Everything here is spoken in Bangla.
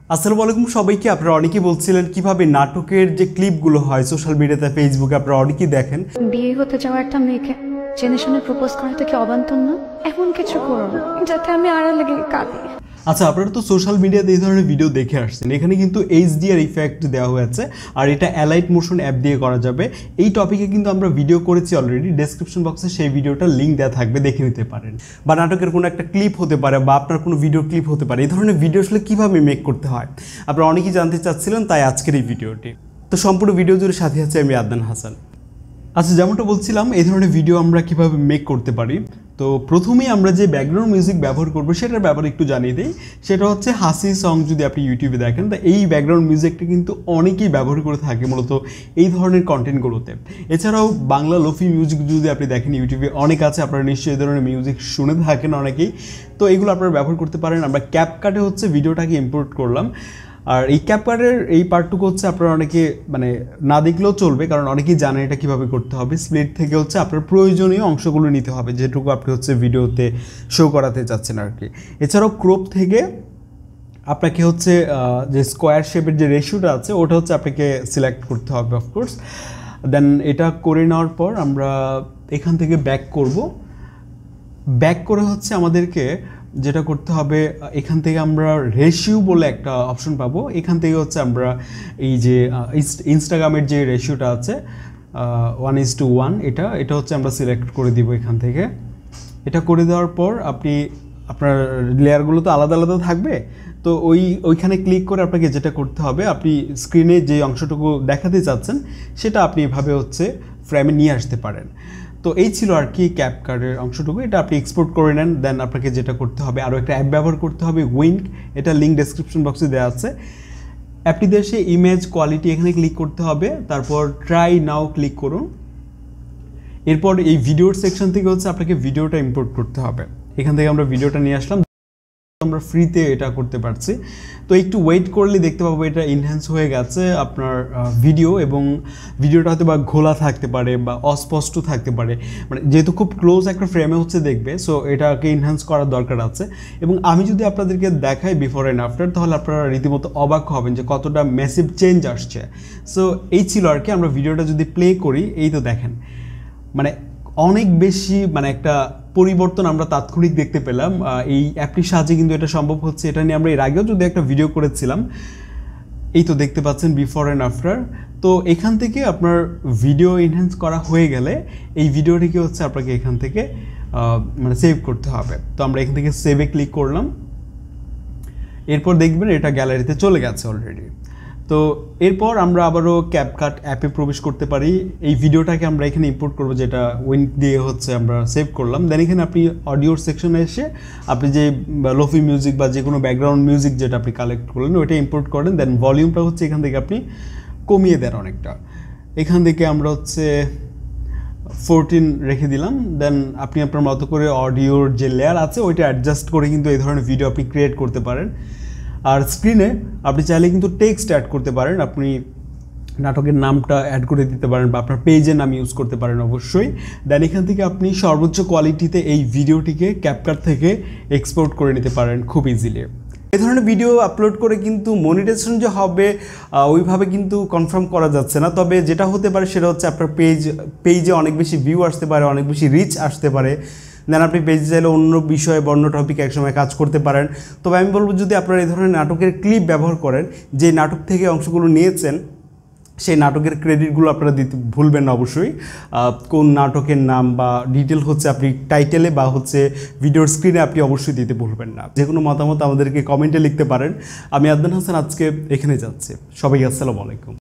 আসসালামু আলাইকুম সবাইকে। আপনারা অনেকেই বলছিলেন কিভাবে নাটকের যে ক্লিপগুলো হয় সোশ্যাল মিডিয়াতে, ফেসবুকে আপনারা অনেকেই দেখেন। বিয়ে হতে যাওয়া একটা মেয়েকে জেনে শুনে প্রপোজ করাটা কি অবান্তর না? এমন কিছু করো না যাতে আমি আড়ালে গিয়ে কাঁদি। আচ্ছা, আপনারা তো সোশ্যাল মিডিয়াতে এই ধরনের ভিডিও দেখে আসছেন। এখানে কিন্তু HDR ইফেক্ট দেওয়া হয়েছে আর এটা অ্যালাইট মোশন অ্যাপ দিয়ে করা যাবে। এই টপিকে কিন্তু আমরা ভিডিও করেছি অলরেডি, ডেসক্রিপশন বক্সে সেই ভিডিওটার লিঙ্ক দেওয়া থাকবে, দেখে নিতে পারেন। বা নাটকের কোনো একটা ক্লিপ হতে পারে বা আপনার কোনো ভিডিও ক্লিপ হতে পারে, এই ধরনের ভিডিও আসলে কীভাবে মেক করতে হয় আপনারা অনেকেই জানতে চাচ্ছিলেন, তাই আজকের এই ভিডিওটি। তো সম্পূর্ণ ভিডিও জুড়ে সাথে আছে আমি আদনান হাসান। আচ্ছা, যেমনটা বলছিলাম এই ধরনের ভিডিও আমরা কিভাবে মেক করতে পারি। তো প্রথমেই আমরা যে ব্যাকগ্রাউন্ড মিউজিক ব্যবহার করবো সেটার ব্যাপারে একটু জানিয়ে দিই। সেটা হচ্ছে হাসি সং। যদি আপনি ইউটিউবে দেখেন তো এই ব্যাকগ্রাউন্ড মিউজিকটা কিন্তু অনেকেই ব্যবহার করে থাকে মূলত এই ধরনের কন্টেন্টগুলোতে। এছাড়াও বাংলা লোফি মিউজিক যদি আপনি দেখেন ইউটিউবে অনেক আছে, আপনারা নিশ্চয়ই এই ধরনের মিউজিক শুনে থাকেন অনেকেই। তো এগুলো আপনারা ব্যবহার করতে পারেন। আমরা ক্যাপকাটে হচ্ছে ভিডিওটাকে ইম্পোর্ট করলাম। আর এই ক্যাপকাটের এই পার্টটুকু হচ্ছে আপনারা অনেকে না দেখলেও চলবে, কারণ অনেকেই জানেন এটা কীভাবে করতে হবে। স্প্লিট থেকে হচ্ছে আপনার প্রয়োজনীয় অংশগুলো নিতে হবে, যেটুকু আপনি হচ্ছে ভিডিওতে শো করাতে চাচ্ছেন আর কি। এছাড়াও ক্রপ থেকে আপনাকে হচ্ছে যে স্কোয়ার শেপের যে রেশিওটা আছে ওটা হচ্ছে আপনাকে সিলেক্ট করতে হবে অফকোর্স। দেন এটা করে নেওয়ার পর আমরা এখান থেকে ব্যাক করব। ব্যাক করে হচ্ছে আমাদেরকে যেটা করতে হবে, এখান থেকে আমরা রেশিও বলে একটা অপশন পাবো। এখান থেকে হচ্ছে আমরা এই যে ইনস্টাগ্রামের যে রেশিওটা আছে 1:1, এটা হচ্ছে আমরা সিলেক্ট করে দিব এখান থেকে। এটা করে দেওয়ার পর আপনার লেয়ারগুলো তো আলাদা আলাদা থাকবে, তো ওইখানে ক্লিক করে আপনাকে যেটা করতে হবে, আপনি স্ক্রিনে যে অংশটুকু দেখাতে চাচ্ছেন সেটা আপনি এভাবে হচ্ছে ফ্রেমে নিয়ে আসতে পারেন। তো এই ছিল আর কি ক্যাপকাটের অংশটুকু। এটা আপনি এক্সপোর্ট করে নেন। দেন আপনাকে যেটা করতে হবে, আরও একটা অ্যাপ ব্যবহার করতে হবে, উইঙ্ক। এটা লিঙ্ক ডেসক্রিপশন বক্সে দেওয়া আছে। অ্যাপটি দিয়ে এসে ইমেজ কোয়ালিটি এখানে ক্লিক করতে হবে, তারপর ট্রাই নাও ক্লিক করুন। এরপর এই ভিডিওর সেকশন থেকে হচ্ছে আপনাকে ভিডিওটা ইম্পোর্ট করতে হবে। এখান থেকে আমরা ভিডিওটা নিয়ে আসলাম, আমরা ফ্রিতে এটা করতে পারছি। তো একটু ওয়েট করলে দেখতে পাবো এটা ইনহ্যান্স হয়ে গেছে আপনার ভিডিও, এবং ভিডিওটা হয়তো বা ঘোলা থাকতে পারে বা অস্পষ্ট থাকতে পারে, যেহেতু খুব ক্লোজ একটা ফ্রেমে হচ্ছে দেখবে, সো এটাকে ইনহ্যান্স করার দরকার আছে। এবং আমি যদি আপনাদেরকে দেখাই বিফোর অ্যান্ড আফটার, তাহলে আপনারা রীতিমতো অবাক হবেন যে কতটা ম্যাসিভ চেঞ্জ আসছে। সো এই ছিল আর কি। আমরা ভিডিওটা যদি প্লে করি, এই তো দেখেন অনেক বেশি একটা পরিবর্তন আমরা তাৎক্ষণিক দেখতে পেলাম। এই অ্যাপটির সাহায্যে কিন্তু এটা সম্ভব হচ্ছে। এটা নিয়ে আমরা এর আগেও যদি একটা ভিডিও করেছিলাম, এই তো দেখতে পাচ্ছেন বিফোর অ্যান্ড আফটার। তো এখান থেকে আপনার ভিডিও এনহ্যান্স করা হয়ে গেলে এই ভিডিওটিকে হচ্ছে আপনাকে এখান থেকে সেভ করতে হবে। তো আমরা এখান থেকে সেভে ক্লিক করলাম। এরপর দেখবেন এটা গ্যালারিতে চলে গেছে অলরেডি। তো এরপর আমরা আবারও ক্যাপকাট অ্যাপে প্রবেশ করতে পারি। এই ভিডিওটাকে আমরা এখানে ইম্পোর্ট করবো, যেটা উইঙ্ক দিয়ে হচ্ছে আমরা সেভ করলাম। দেন এখানে আপনি অডিওর সেকশনে এসে আপনি যে লোফি মিউজিক বা যে কোনো ব্যাকগ্রাউন্ড মিউজিক যেটা আপনি কালেক্ট করলেন ওইটা ইম্পোর্ট করেন। দেন ভলিউমটা হচ্ছে এখান থেকে আপনি কমিয়ে দেন অনেকটা। এখান থেকে আমরা হচ্ছে 14 রেখে দিলাম। দেন আপনি আপনার মতো করে অডিওর যে লেয়ার আছে ওইটা অ্যাডজাস্ট করে কিন্তু এই ধরনের ভিডিও আপনি ক্রিয়েট করতে পারেন। আর স্ক্রিনে আপনি চাইলে কিন্তু টেক্সট অ্যাড করতে পারেন, আপনি নাটকের নামটা অ্যাড করে দিতে পারেন বা আপনার পেজের নাম ইউজ করতে পারেন অবশ্যই। দেন এখান থেকে আপনি সর্বোচ্চ কোয়ালিটিতে এই ভিডিওটিকে ক্যাপকাট থেকে এক্সপোর্ট করে নিতে পারেন খুব ইজিলি। এই ধরনের ভিডিও আপলোড করে কিন্তু মনিটাইজেশন যে হবে ওইভাবে কিন্তু কনফার্ম করা যাচ্ছে না। তবে যেটা হতে পারে সেটা হচ্ছে আপনার পেজে অনেক বেশি ভিউ আসতে পারে, অনেক বেশি রিচ আসতে পারে। দেন আপনি পেজে চাইলে অন্য বিষয়ে বা অন্য টপিকে একসময় কাজ করতে পারেন। তবে আমি বলবো, যদি আপনারা এই ধরনের নাটকের ক্লিপ ব্যবহার করেন, যে নাটক থেকে অংশগুলো নিয়েছেন সেই নাটকের ক্রেডিটগুলো আপনারা দিতে ভুলবেন না অবশ্যই। কোন নাটকের নাম বা ডিটেল হচ্ছে আপনি টাইটেলে বা হচ্ছে ভিডিওর স্ক্রিনে আপনি অবশ্যই দিতে ভুলবেন না। যে কোনো মতামত আমাদেরকে কমেন্টে লিখতে পারেন। আমি আদনান হাসান আজকে এখানে যাচ্ছি। সবাই আসসালামু আলাইকুম।